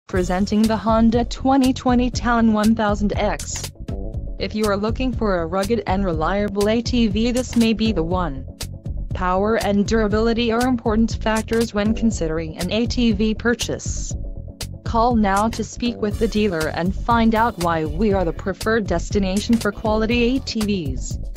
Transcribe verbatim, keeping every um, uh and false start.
Presenting the Honda twenty twenty Talon one thousand X. If you are looking for a rugged and reliable A T V, this may be the one. Power and durability are important factors when considering an A T V purchase. Call now to speak with the dealer and find out why we are the preferred destination for quality A T Vs.